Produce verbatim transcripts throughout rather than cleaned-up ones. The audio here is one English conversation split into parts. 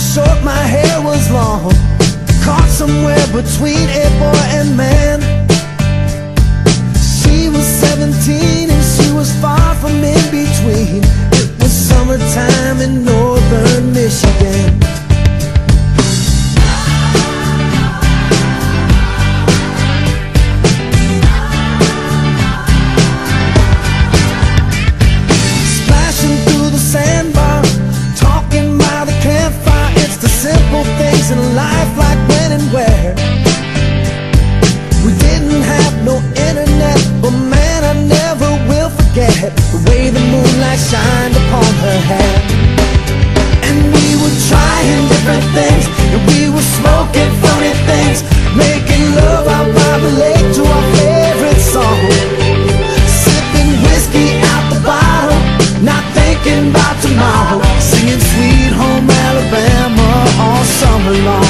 short, my hair was long, caught somewhere between a boy and man. She was seventeen and she was far from in between. It was summertime in northern Michigan. Splashing through the sandbar, talking by the campfire. It's the simple things in life, like when and where. We didn't have no internet, but man, I never will forget the way the moonlight shined upon her hair. And we were trying different things, and we were smoking funny things, making love out by the lake to our favorite song, sipping whiskey out the bottle, not thinking about tomorrow, singing Sweet Home Alabama all summer long.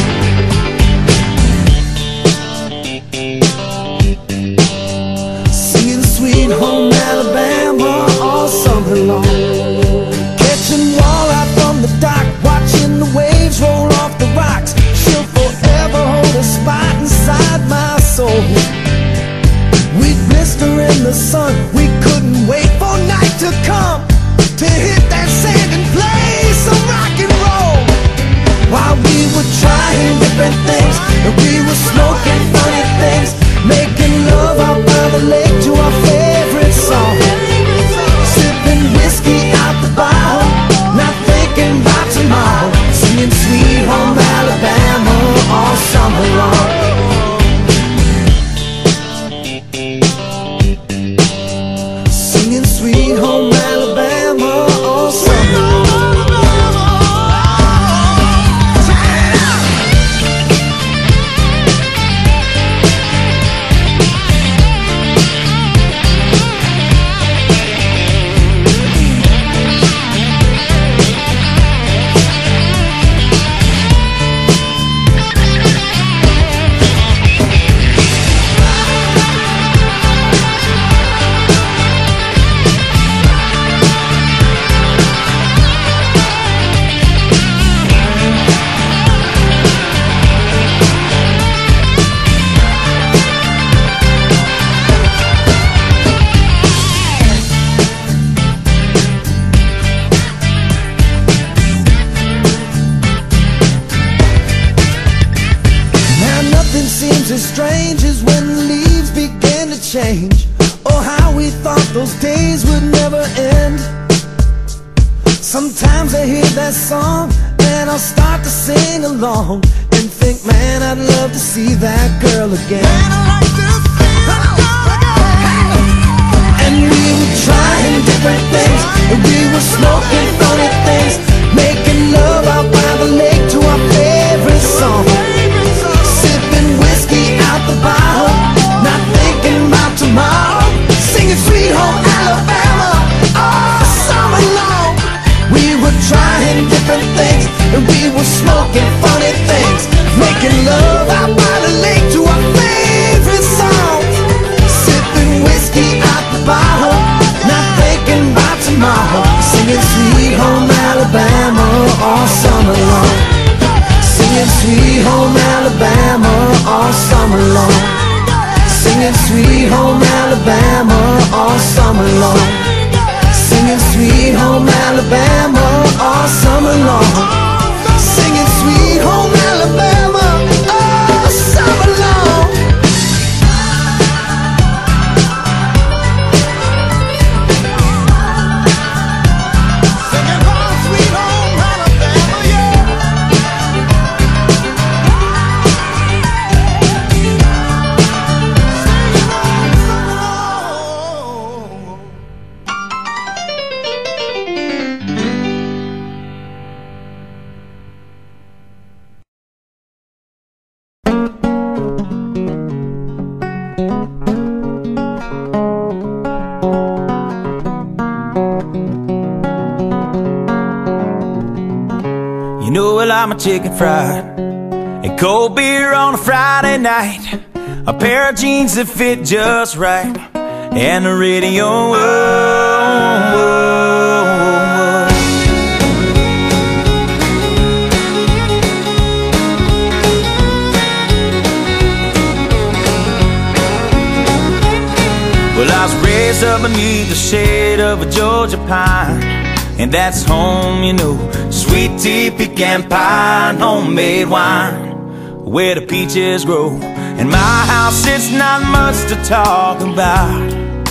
Sweet Home Alabama all summer long. Catching walleye from the dock, watching the waves roll off the rocks. She'll forever hold a spot inside my soul. We'd blister in the sun, we couldn't wait for night to come to hit that sand and play some rock and roll. While we were trying different things, and we were smoking funny things, making love out by the lake to our favorite song, sipping whiskey out the bottle, not thinking about tomorrow, singing Sweet Home Alabama all summer long. Singing Sweet Home Alabama all summer long. Seems as strange as when the leaves began to change. Oh, how we thought those days would never end. Sometimes I hear that song and I'll start to sing along and think, man, I'd love to see that girl again. Man, I'd like to see that girl again. And we were trying different things, and we were smoking funny things, making love out by the lake to our favorite song, whiskey out the bottle, not thinking about tomorrow, singing Sweet Home Alabama all summer long. We were trying different things, and we were smoking funny things, making love out by the lake to our favorite songs, sipping whiskey out the bottle, not thinking about tomorrow, singing Sweet Home Alabama all summer long. Singing Sweet Home Alabama all summer long. Singing Sweet Home Alabama all summer long. Singing Sweet Home Alabama all summer long. Singing Sweet Home Alabama all summer long. Singing home, sweet home Alabama, yeah. You know, well, I'm a chicken fried and cold beer on a Friday night, a pair of jeans that fit just right, and the radio. Whoa, whoa, whoa. Well, I was raised up beneath the shade of a Georgia pine, and that's home, you know. Sweet tea, pecan pie, and homemade wine, where the peaches grow. In my house it's not much to talk about,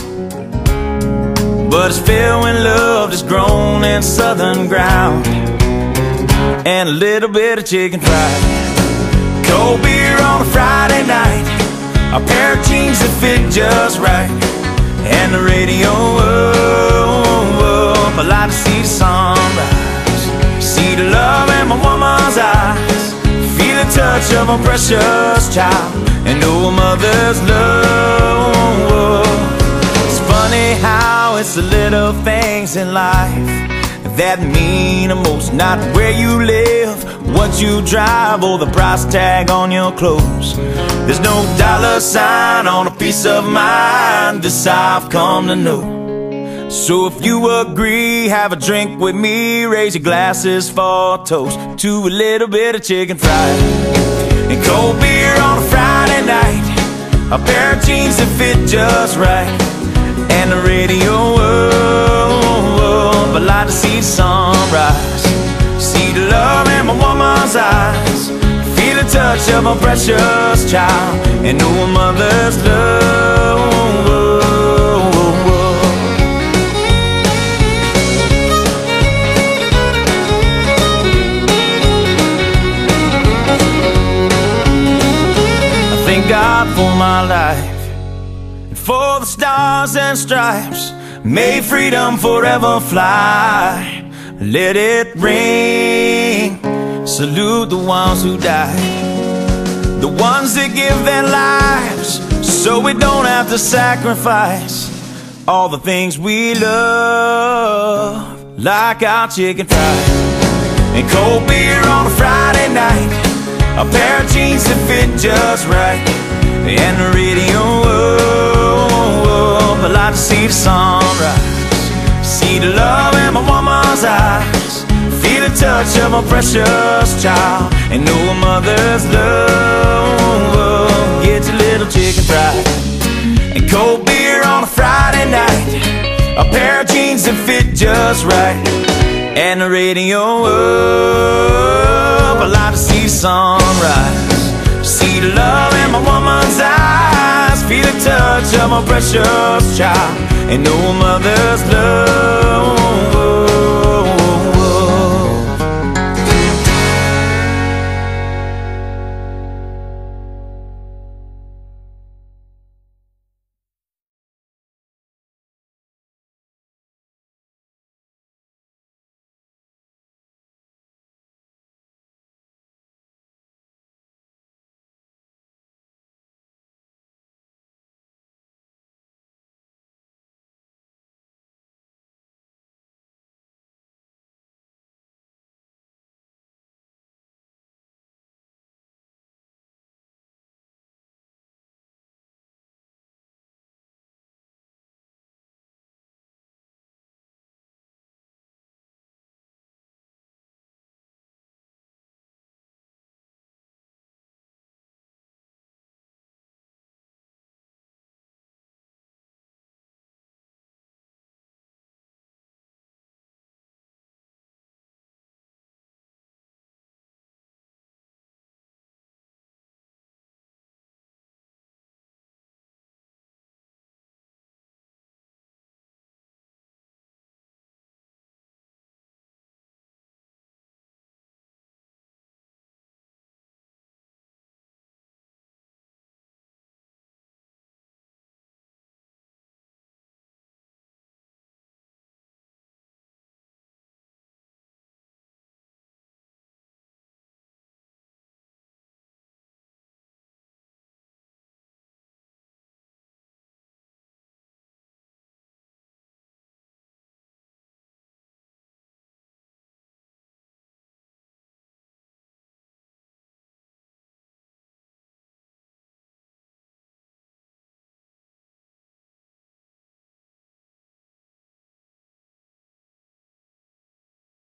but it's filled when love is grown in southern ground, and a little bit of chicken fried. Cold beer on a Friday night, a pair of jeans that fit just right, and the radio up. I like to see the sunrise, see the love in my woman's eyes, feel the touch of a precious child, and know a mother's love. It's funny how it's the little things in life that mean the most. Not where you live, what you drive, or the price tag on your clothes. There's no dollar sign on a piece of mind, this I've come to know. So if you agree, have a drink with me, raise your glasses for a toast to a little bit of chicken fried and cold beer on a Friday night, a pair of jeans that fit just right, and the radio up. I like to see the sunrise, see the love in my woman's eyes, feel the touch of a precious child, and know a mother's love. I thank God for my life and for the stars and stripes. May freedom forever fly. Let it ring. Salute the ones who died, the ones that give their lives so we don't have to sacrifice all the things we love, like our chicken fried and cold beer on a Friday night, a pair of jeans that fit just right, and the radio up. I like to see the sunrise, see the love in my woman's eyes, feel the touch of a precious child, and know a mother's love. Get your little chicken fried and cold beer on a Friday night, a pair of jeans that fit just right, and the radio up. I like to see the sunrise, see the love in my woman's eyes, feel the touch of a precious child, and know a mother's love.